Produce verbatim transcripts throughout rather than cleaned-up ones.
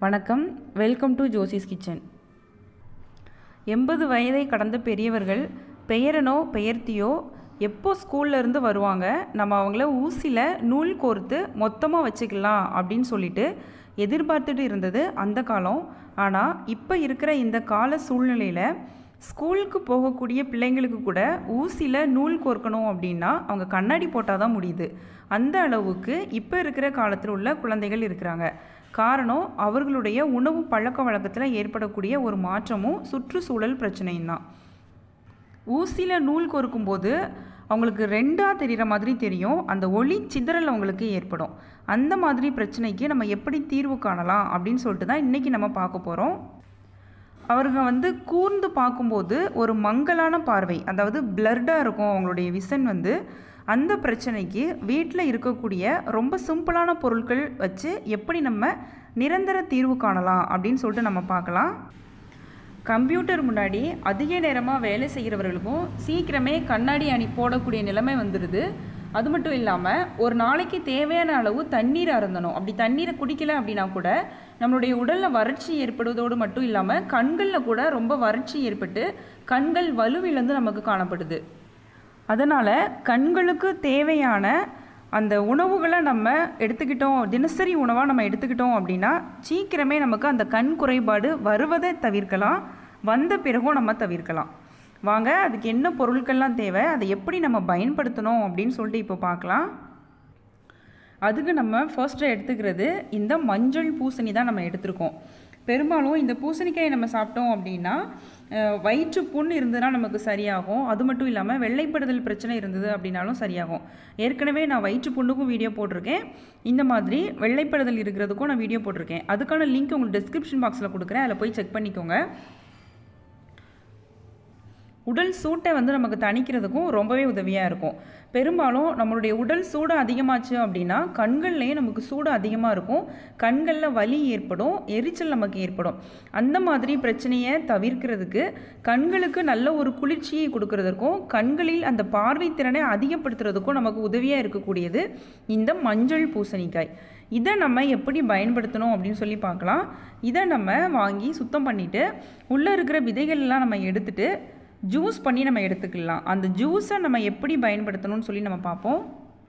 வணக்கம், welcome to Josie's kitchen. எண்பது வயதை கடந்த பெரியவர்கள் பெயரனோ பெயர்த்தியோ எப்போ ஸ்கூல்ல இருந்து வருவாங்க, நம்ம அவங்கள ஊசியில் நூல் கோர்த்து மொத்தமாக வச்சுக்கலாம் அப்படின்னு சொல்லிட்டு எதிர்பார்த்துட்டு இருந்தது அந்த காலம். ஆனால் இப்போ இருக்கிற இந்த கால சூழ்நிலையில் ஸ்கூலுக்கு போகக்கூடிய பிள்ளைங்களுக்கு கூட ஊசியில் நூல் கோர்க்கணும் அப்படின்னா அவங்க கண்ணாடி போட்டால் தான் முடியுது. அந்த அளவுக்கு இப்போ இருக்கிற காலத்தில் உள்ள குழந்தைகள் இருக்கிறாங்க. காரணம் அவர்களுடைய உணவு பழக்க வழக்கத்தில் ஏற்படக்கூடிய ஒரு மாற்றமும் சுற்றுச்சூழல் பிரச்சனையும் தான். ஊசியில் நூல் கோர்க்கும்போது அவங்களுக்கு ரெண்டாக தெரிகிற மாதிரி தெரியும், அந்த ஒளி சிதறல் அவங்களுக்கு ஏற்படும். அந்த மாதிரி பிரச்சனைக்கு நம்ம எப்படி தீர்வு காணலாம் அப்படின்னு சொல்லிட்டு தான் இன்றைக்கி நம்ம பார்க்க போகிறோம். அவர்கள் வந்து கூர்ந்து பார்க்கும்போது ஒரு மங்கலான பார்வை, அதாவது பிளர்டாக இருக்கும் அவங்களுடைய விஷன் வந்து. அந்த பிரச்சனைக்கு வீட்டில் இருக்கக்கூடிய ரொம்ப சிம்பிளான பொருட்கள் வச்சு எப்படி நம்ம நிரந்தர தீர்வு காணலாம் அப்படின்னு சொல்லிட்டு நம்ம பார்க்கலாம். கம்ப்யூட்டர் முன்னாடி அதிக நேரமாக வேலை செய்கிறவர்களுக்கும் சீக்கிரமே கண்ணாடி அணி போடக்கூடிய நிலைமை வந்துடுது. அது மட்டும் இல்லாமல் ஒரு நாளைக்கு தேவையான அளவு தண்ணீர் அருந்தணும். அப்படி தண்ணீரை குடிக்கல அப்படின்னா கூட நம்மளுடைய உடலில் வறட்சி ஏற்படுவதோடு மட்டும் இல்லாமல் கண்களில் கூட ரொம்ப வறட்சி ஏற்பட்டு கண்கள் வலுவிழந்து நமக்கு காணப்படுது. அதனால் கண்களுக்கு தேவையான அந்த உணவுகளை நம்ம எடுத்துக்கிட்டோம், தினசரி உணவாக நம்ம எடுத்துக்கிட்டோம் அப்படின்னா சீக்கிரமே நமக்கு அந்த கண் குறைபாடு வருவதை தவிர்க்கலாம், வந்த பிறகும் நம்ம தவிர்க்கலாம். வாங்க, அதுக்கு என்ன பொருட்கள்லாம் தேவை, அதை எப்படி நம்ம பயன்படுத்தணும் அப்படின்னு சொல்லிட்டு இப்போ பார்க்கலாம். அதுக்கு நம்ம ஃபர்ஸ்ட்டு எடுத்துக்கிறது இந்த மஞ்சள் பூசணி தான் நம்ம எடுத்துருக்கோம். பெரும்பாலும் இந்த பூசணிக்காயை நம்ம சாப்பிட்டோம் அப்படின்னா வயிற்று புண் இருந்ததுன்னா நமக்கு சரியாகும். அது மட்டும் இல்லாமல் வெள்ளைப்படுதல் பிரச்சனை இருந்தது அப்படின்னாலும் சரியாகும். ஏற்கனவே நான் வயிற்று புண்ணுக்கும் வீடியோ போட்டிருக்கேன், இந்த மாதிரி வெள்ளைப்படுதல் இருக்கிறதுக்கும் நான் வீடியோ போட்டிருக்கேன். அதுக்கான லிங்க் உங்களுக்கு டிஸ்கிரிப்ஷன் பாக்ஸில் கொடுக்குறேன், அதில் போய் செக் பண்ணிக்கோங்க. உடல் சூட்டை வந்து நமக்கு தணிக்கிறதுக்கும் ரொம்பவே உதவியாக இருக்கும். பெரும்பாலும் நம்மளுடைய உடல் சூடு அதிகமாச்சு அப்படின்னா கண்கள்லேயே நமக்கு சூடு அதிகமாக இருக்கும், கண்களில் வலி ஏற்படும், எரிச்சல் நமக்கு ஏற்படும். அந்த மாதிரி பிரச்சனையை தவிர்க்கிறதுக்கு, கண்களுக்கு நல்ல ஒரு குளிர்ச்சியை கொடுக்கறதுக்கும் கண்களில் அந்த பார்வை திறனை அதிகப்படுத்துறதுக்கும் நமக்கு உதவியாக இருக்கக்கூடியது இந்த மஞ்சள் பூசணிக்காய். இதை நம்ம எப்படி பயன்படுத்தணும் அப்படின்னு சொல்லி பார்க்கலாம். இதை நம்ம வாங்கி சுத்தம் பண்ணிவிட்டு உள்ளே இருக்கிற விதைகள்லாம் நம்ம எடுத்துகிட்டு ஜூஸ் பண்ணி நம்ம எடுத்துக்கலாம். அந்த ஜூஸை நம்ம எப்படி பயன்படுத்தணும்னு சொல்லி நம்ம பார்ப்போம்.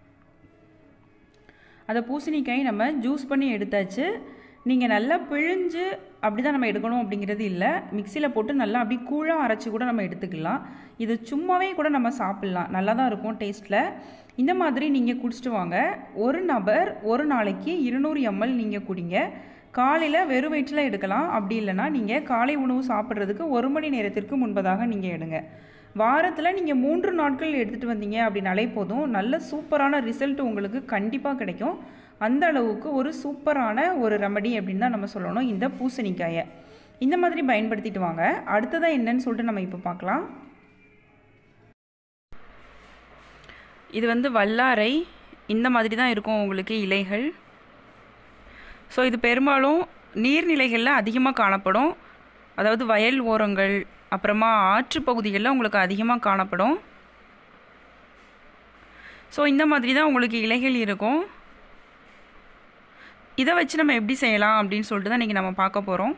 அதை பூசணிக்காய் நம்ம ஜூஸ் பண்ணி எடுத்தாச்சு. நீங்கள் நல்லா பிழிஞ்சு அப்படி தான் நம்ம எடுக்கணும் அப்படிங்கிறது இல்லை, மிக்சியில் போட்டு நல்லா அப்படி கூழாக அரைச்சி கூட நம்ம எடுத்துக்கலாம். இது சும்மாவே கூட நம்ம சாப்பிட்லாம், நல்லா தான் இருக்கும் டேஸ்ட்டில். இந்த மாதிரி நீங்கள் குடிச்சிட்டு வாங்க. ஒரு நபர் ஒரு நாளைக்கு இருநூறு எம்எல் நீங்கள் குடிங்க. காலையில் வெறும் வயிற்றில் எடுக்கலாம், அப்படி இல்லைனா நீங்கள் காலை உணவு சாப்பிட்றதுக்கு ஒரு மணி நேரத்திற்கு முன்பதாக நீங்கள் எடுங்க. வாரத்தில் நீங்கள் மூன்று நாட்கள் எடுத்துகிட்டு வந்தீங்க அப்படின்னாலே போதும், நல்ல சூப்பரான ரிசல்ட் உங்களுக்கு கண்டிப்பாக கிடைக்கும். அந்த அளவுக்கு ஒரு சூப்பரான ஒரு ரெமடி அப்படின்னு தான் நம்ம சொல்லணும் இந்த பூசணிக்காயை. இந்த மாதிரி பயன்படுத்திட்டு வாங்க. அடுத்ததாக என்னன்னு சொல்லிட்டு நம்ம இப்போ பார்க்கலாம். இது வந்து வல்லாரை, இந்த மாதிரி தான் இருக்கும் உங்களுக்கு இலைகள். ஸோ இது பெரும்பாலும் நீர்நிலைகளில் அதிகமாக காணப்படும், அதாவது வயல் ஓரங்கள் அப்புறமா ஆற்று பகுதிகளில் உங்களுக்கு அதிகமாக காணப்படும். ஸோ இந்த மாதிரி தான் உங்களுக்கு இலைகள் இருக்கும். இதை வச்சு நம்ம எப்படி செய்யலாம் அப்படின்னு சொல்லிட்டு தான் இன்றைக்கி நம்ம பார்க்க போகிறோம்.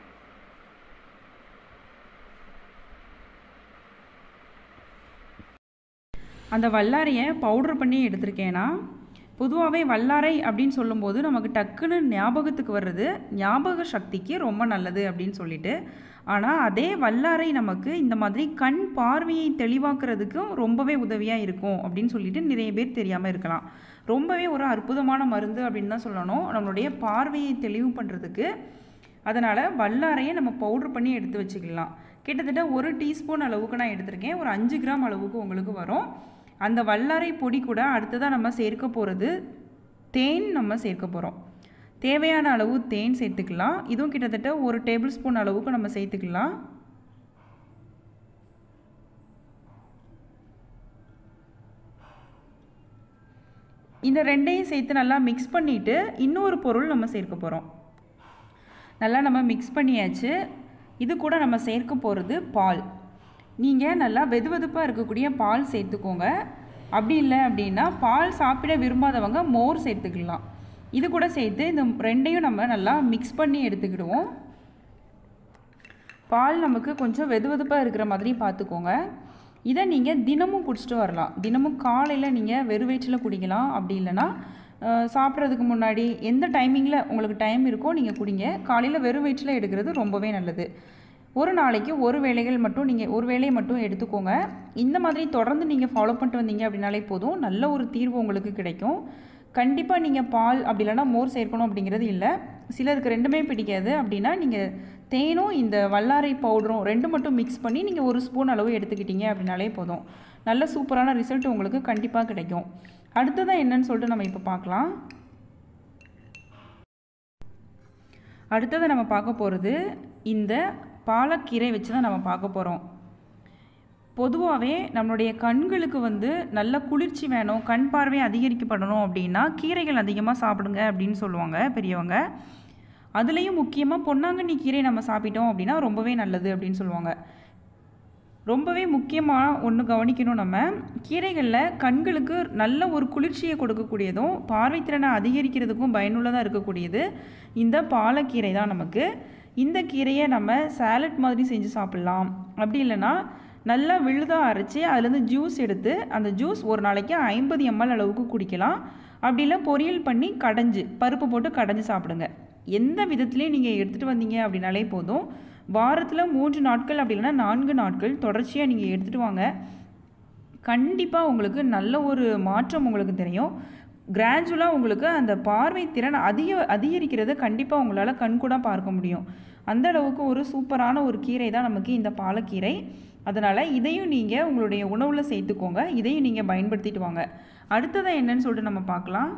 அந்த வல்லாரையை பவுடர் பண்ணி எடுத்திருக்கேன்னா, பொதுவாகவே வல்லாரை அப்படின்னு சொல்லும்போது நமக்கு டக்குன்னு ஞாபகத்துக்கு வர்றது ஞாபக சக்திக்கு ரொம்ப நல்லது அப்படின்னு சொல்லிட்டு. ஆனால் அதே வல்லாரை நமக்கு இந்த மாதிரி கண் பார்வையை தெளிவாக்குறதுக்கும் ரொம்பவே உதவியாக இருக்கும் அப்படின்னு சொல்லிட்டு நிறைய பேர் தெரியாமல் இருக்கலாம். ரொம்பவே ஒரு அற்புதமான மருந்து அப்படின்னு தான் சொல்லணும் நம்மளுடைய பார்வையை தெளிவு பண்ணுறதுக்கு. அதனால் வல்லாரையை நம்ம பவுட்ரு பண்ணி எடுத்து வச்சுக்கலாம். கிட்டத்தட்ட ஒரு டீஸ்பூன் அளவுக்கு நான் எடுத்திருக்கேன், ஒரு அஞ்சு கிராம் அளவுக்கு உங்களுக்கு வரும். அந்த வல்லாரை பொடி கூட அடுத்ததாக நம்ம சேர்க்க போகிறது தேன் நம்ம சேர்க்க போகிறோம். தேவையான அளவு தேன் சேர்த்துக்கலாம். இதுவும் கிட்டத்தட்ட ஒரு டேபிள் ஸ்பூன் அளவுக்கு நம்ம சேர்த்துக்கலாம். இந்த ரெண்டையும் சேர்த்து நல்லா மிக்ஸ் பண்ணிவிட்டு இன்னொரு பொருள் நம்ம சேர்க்க போகிறோம். நல்லா நம்ம மிக்ஸ் பண்ணியாச்சு. இது கூட நம்ம சேர்க்க போகிறது பால். நீங்கள் நல்லா வெது வெதுப்பாக இருக்கக்கூடிய பால் சேர்த்துக்கோங்க. அப்படி இல்லை அப்படின்னா பால் சாப்பிட விரும்பாதவங்க மோர் சேர்த்துக்கலாம். இது கூட சேர்த்து இந்த ரெண்டையும் நம்ம நல்லா மிக்ஸ் பண்ணி எடுத்துக்கிடுவோம். பால் நமக்கு கொஞ்சம் வெது வெதுப்பாக இருக்கிற மாதிரி பார்த்துக்கோங்க. இதை நீங்கள் தினமும் குடிச்சிட்டு வரலாம். தினமும் காலையில் நீங்கள் வெறும் வயிற்றில் குடிக்கலாம். அப்படி இல்லைன்னா சாப்பிட்றதுக்கு முன்னாடி எந்த டைமிங்கில் உங்களுக்கு டைம் இருக்கோ நீங்கள் குடிங்க. காலையில் வெறும் வயிற்றில் எடுக்கிறது ரொம்பவே நல்லது. ஒரு நாளைக்கு ஒரு வேளைகள் மட்டும் நீங்கள் ஒரு வேளையை மட்டும் எடுத்துக்கோங்க. இந்த மாதிரி தொடர்ந்து நீங்கள் ஃபாலோ பண்ணிட்டு வந்தீங்க அப்படின்னாலே போதும், நல்ல ஒரு தீர்வு உங்களுக்கு கிடைக்கும். கண்டிப்பாக நீங்கள் பால் அப்படி இல்லைனா மோர் சேர்க்கணும் அப்படிங்கிறது இல்லை. சிலருக்கு ரெண்டுமே பிடிக்காது. அப்படின்னா நீங்கள் தேனும் இந்த வல்லாரை பவுடரும் ரெண்டு மட்டும் மிக்ஸ் பண்ணி நீங்கள் ஒரு ஸ்பூன் அளவு எடுத்துக்கிட்டீங்க அப்படின்னாலே போதும், நல்ல சூப்பரான ரிசல்ட் உங்களுக்கு கண்டிப்பாக கிடைக்கும். அடுத்ததான் என்னன்னு சொல்லிட்டு நம்ம இப்போ பார்க்கலாம். அடுத்ததை நம்ம பார்க்க போகிறது இந்த பாலக்கீரை வச்சு தான் நம்ம பார்க்க போகிறோம். பொதுவாகவே நம்மளுடைய கண்களுக்கு வந்து நல்ல குளிர்ச்சி வேணும், கண் பார்வை அதிகரிக்கப்படணும் அப்படின்னா கீரைகள் அதிகமாக சாப்பிடுங்க அப்படின்னு சொல்லுவாங்க பெரியவங்க. அதுலேயும் முக்கியமாக பொன்னாங்கண்ணி கீரை நம்ம சாப்பிட்டோம் அப்படின்னா ரொம்பவே நல்லது அப்படின்னு சொல்லுவாங்க. ரொம்பவே முக்கியமாக ஒன்று கவனிக்கணும், நம்ம கீரைகளில் கண்களுக்கு நல்ல ஒரு குளிர்ச்சியை கொடுக்கக்கூடியதும் பார்வைத்திறனை அதிகரிக்கிறதுக்கும் பயனுள்ளதாக இருக்கக்கூடியது இந்த பாலக்கீரை தான் நமக்கு. இந்த கீரையை நம்ம சாலட் மாதிரி செஞ்சு சாப்பிட்லாம். அப்படி இல்லைன்னா நல்லா விழுதாக அரைச்சி அதுலேருந்து ஜூஸ் எடுத்து அந்த ஜூஸ் ஒரு நாளைக்கு ஐம்பது எம்எல் அளவுக்கு குடிக்கலாம். அப்படி இல்லை பொரியல் பண்ணி கடைஞ்சி பருப்பு போட்டு கடைஞ்சி சாப்பிடுங்க. எந்த விதத்துலேயும் நீங்கள் எடுத்துகிட்டு வந்தீங்க அப்படின்னாலே போதும், வாரத்தில் மூன்று நாட்கள் அப்படி இல்லைன்னா நான்கு நாட்கள் தொடர்ச்சியாக நீங்கள் எடுத்துகிட்டு வாங்க. கண்டிப்பாக உங்களுக்கு நல்ல ஒரு மாற்றம் உங்களுக்கு தெரியும். கிராஜுவலாக உங்களுக்கு அந்த பார்வை திறன் அதிக அதிகரிக்கிறத கண்டிப்பாக உங்களால் கண்கூட பார்க்க முடியும். அந்த அளவுக்கு ஒரு சூப்பரான ஒரு கீரை தான் நமக்கு இந்த பாலக்கீரை. அதனால் இதையும் நீங்கள் உங்களுடைய உணவில் சேர்த்துக்கோங்க. இதையும் நீங்கள் பயன்படுத்திட்டு வாங்க. அடுத்ததாக என்னன்னு சொல்லிட்டு நம்ம பார்க்கலாம்.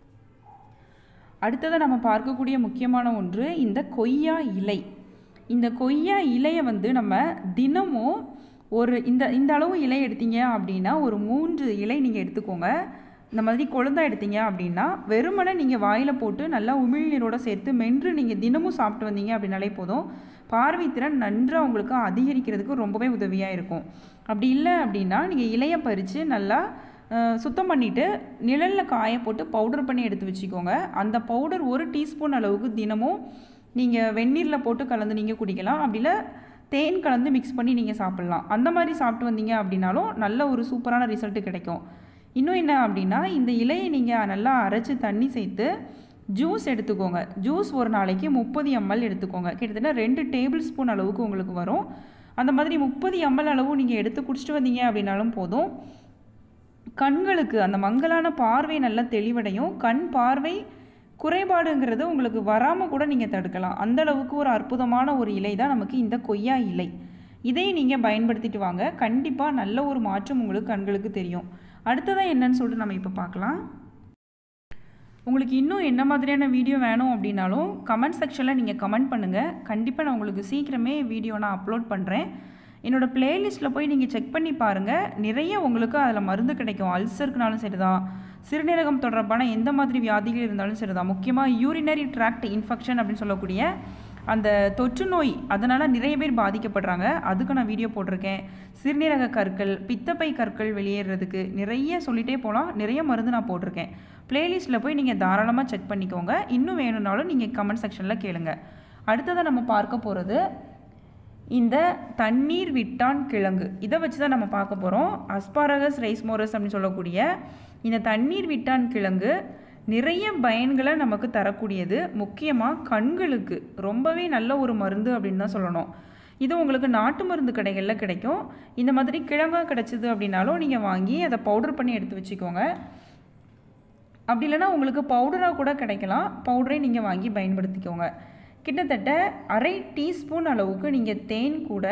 அடுத்ததாக நம்ம பார்க்கக்கூடிய முக்கியமான ஒன்று இந்த கொய்யா இலை. இந்த கொய்யா இலையை வந்து நம்ம தினமும் ஒரு இந்த இந்த அளவு இலை எடுத்தீங்க அப்படின்னா ஒரு மூன்று இலை நீங்கள் எடுத்துக்கோங்க. இந்த மாதிரி கொழுந்தா எடுத்தீங்க அப்படின்னா வெறுமனை நீங்கள் வாயில் போட்டு நல்லா உமிழ்நீரோடு சேர்த்து மென்று நீங்கள் தினமும் சாப்பிட்டு வந்தீங்க அப்படின்னாலே போதும், பார்வை திறன் நன்றாக உங்களுக்கு அதிகரிக்கிறதுக்கு ரொம்பவே உதவியாக இருக்கும். அப்படி இல்லை அப்படின்னா நீங்கள் இலையை பறித்து நல்லா சுத்தம் பண்ணிவிட்டு நிழலில் காய போட்டு பவுடர் பண்ணி எடுத்து வச்சுக்கோங்க. அந்த பவுடர் ஒரு டீஸ்பூன் அளவுக்கு தினமும் நீங்கள் வெந்நீரில் போட்டு கலந்து நீங்கள் குடிக்கலாம். அப்படி இல்லை தேன் கலந்து மிக்ஸ் பண்ணி நீங்கள் சாப்பிட்லாம். அந்த மாதிரி சாப்பிட்டு வந்தீங்க அப்படின்னாலும் நல்ல ஒரு சூப்பரான ரிசல்ட்டு கிடைக்கும். இன்னும் என்ன அப்படின்னா இந்த இலையை நீங்கள் நல்லா அரைச்சி தண்ணி சேர்த்து ஜூஸ் எடுத்துக்கோங்க. ஜூஸ் ஒரு நாளைக்கு முப்பது எம்எல் எடுத்துக்கோங்க. கிட்டத்தட்ட ரெண்டு டேபிள் ஸ்பூன் அளவுக்கு உங்களுக்கு வரும். அந்த மாதிரி முப்பது எம்எல் அளவு நீங்கள் எடுத்து குடிச்சிட்டு வந்தீங்க அப்படின்னாலும் போதும், கண்களுக்கு அந்த மங்கலான பார்வை நல்லா தெளிவடையும். கண் பார்வை குறைபாடுங்கிறது உங்களுக்கு வராமல் கூட நீங்கள் தடுக்கலாம். அந்த அளவுக்கு ஒரு அற்புதமான ஒரு இலை தான் நமக்கு இந்த கொய்யா இலை. இதை நீங்கள் பயன்படுத்திட்டு வாங்க. கண்டிப்பாக நல்ல ஒரு மாற்றம் உங்களுக்கு கண்களுக்கு தெரியும். அடுத்ததான் என்னன்னு சொல்லிட்டு நம்ம இப்போ பார்க்கலாம். உங்களுக்கு இன்னும் என்ன மாதிரியான வீடியோ வேணும் அப்படின்னாலும் கமெண்ட் செக்ஷனில் நீங்கள் கமெண்ட் பண்ணுங்கள். கண்டிப்பாக நான் உங்களுக்கு சீக்கிரமே வீடியோ நான் அப்லோட் பண்ணுறேன். என்னோடய ப்ளேலிஸ்ட்டில் போய் நீங்கள் செக் பண்ணி பாருங்கள். நிறைய உங்களுக்கு அதில் மருந்து கிடைக்கும். அல்சருக்குனாலும் சரி தான், சிறுநீரகம் தொடர்பான எந்த மாதிரி வியாதிகள் இருந்தாலும் சரி தான், முக்கியமாக யூரினரி ட்ராக்ட் இன்ஃபெக்ஷன் அப்படின்னு சொல்லக்கூடிய அந்த தொற்று நோய், அதனால் நிறைய பேர் பாதிக்கப்படுறாங்க. அதுக்கு நான் வீடியோ போட்டிருக்கேன். சிறுநீரக கற்கள், பித்தப்பை கற்கள் வெளியேறதுக்கு நிறைய சொல்லிகிட்டே போகலாம். நிறைய மருந்து நான் போட்டிருக்கேன். ப்ளேலிஸ்ட்டில் போய் நீங்கள் தாராளமாக செக் பண்ணிக்கோங்க. இன்னும் வேணும்னாலும் நீங்கள் கமெண்ட் செக்ஷனில் கேளுங்க. அடுத்ததாக நம்ம பார்க்க போகிறது இந்த தண்ணீர் விட்டான் கிழங்கு. இதை வச்சு தான் நம்ம பார்க்க போகிறோம். அஸ்பாரகஸ் ரைஸ்மோரஸ் அப்படின்னு சொல்லக்கூடிய இந்த தண்ணீர் விட்டான் கிழங்கு நிறைய பயன்களை நமக்கு தரக்கூடியது. முக்கியமாக கண்களுக்கு ரொம்பவே நல்ல ஒரு மருந்து அப்படின்னு தான் சொல்லணும். இது உங்களுக்கு நாட்டு மருந்து கடைகளில் கிடைக்கும். இந்த மாதிரி கிழங்காக கிடைச்சிது அப்படின்னாலும் நீங்கள் வாங்கி அதை பவுடர் பண்ணி எடுத்து வச்சுக்கோங்க. அப்படி இல்லைனா உங்களுக்கு பவுடராக கூட கிடைக்கலாம். பவுடரை நீங்கள் வாங்கி பயன்படுத்திக்கோங்க. கிட்டத்தட்ட அரை டீஸ்பூன் அளவுக்கு நீங்கள் தேன் கூட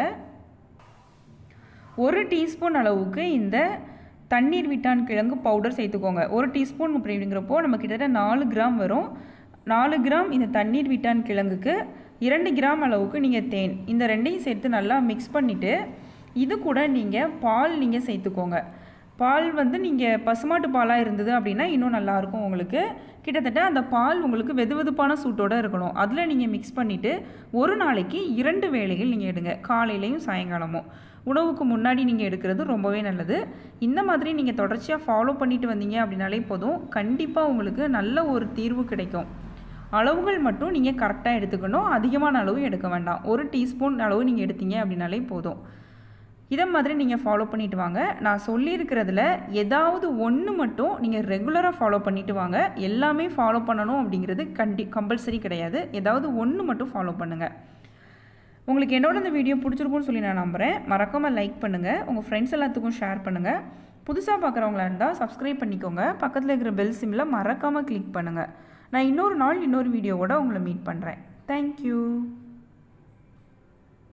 ஒரு டீஸ்பூன் அளவுக்கு இந்த தண்ணீர் விட்டான் கிழங்கு பவுடர் சேர்த்துக்கோங்க. ஒரு டீஸ்பூன் அப்படிங்கிறப்போ நம்ம கிட்டத்தட்ட நாலு கிராம் வரும். நாலு கிராம் இந்த தண்ணீர் விட்டான் கிழங்குக்கு இரண்டு கிராம் அளவுக்கு நீங்கள் தேன், இந்த ரெண்டையும் சேர்த்து நல்லா மிக்ஸ் பண்ணிவிட்டு இது கூட நீங்கள் பால் நீங்கள் சேர்த்துக்கோங்க. பால் வந்து நீங்கள் பசுமாட்டு பாலாக இருந்தது அப்படின்னா இன்னும் நல்லாயிருக்கும் உங்களுக்கு. கிட்டத்தட்ட அந்த பால் உங்களுக்கு வெது வெதுப்பான சூட்டோடு இருக்கணும். அதில் நீங்கள் மிக்ஸ் பண்ணிவிட்டு ஒரு நாளைக்கு இரண்டு வேளைகள் நீங்கள் எடுங்க, காலையிலையும் சாயங்காலமும். உணவுக்கு முன்னாடி நீங்கள் எடுக்கிறது ரொம்பவே நல்லது. இந்த மாதிரி நீங்கள் தொடர்ச்சியாக ஃபாலோ பண்ணிட்டு வந்தீங்க அப்படின்னாலே போதும், கண்டிப்பாக உங்களுக்கு நல்ல ஒரு தீர்வு கிடைக்கும். அளவுகள் மட்டும் நீங்கள் கரெக்டாக எடுத்துக்கணும். அதிகமான அளவு எடுக்க வேண்டாம். ஒரு டீஸ்பூன் அளவு நீங்கள் எடுத்தீங்க அப்படின்னாலே போதும். இதை மாதிரி நீங்கள் ஃபாலோ பண்ணிட்டு வாங்க. நான் சொல்லியிருக்கிறதுல ஏதாவது ஒன்று மட்டும் நீங்கள் ரெகுலராக ஃபாலோ பண்ணிட்டு வாங்க. எல்லாமே ஃபாலோ பண்ணணும் அப்படிங்கிறது கண்டி கம்பல்சரி கிடையாது. ஏதாவது ஒன்று மட்டும் ஃபாலோ பண்ணுங்கள். உங்களுக்கு என்னோட இந்த வீடியோ பிடிச்சிருக்குன்னு சொல்லி நான் நம்புகிறேன். மறக்காமல் லைக் பண்ணுங்கள், உங்கள் ஃப்ரெண்ட்ஸ் எல்லாத்துக்கும் ஷேர் பண்ணுங்கள். புதுசாக பார்க்குறவங்களா இருந்தால் சப்ஸ்கிரைப் பண்ணிக்கோங்க. பக்கத்தில் இருக்கிற பெல் சிம்மில் மறக்காமல் கிளிக் பண்ணுங்கள். நான் இன்னொரு நாள் இன்னொரு வீடியோவோட உங்களை மீட் பண்ணுறேன். தேங்க்யூ.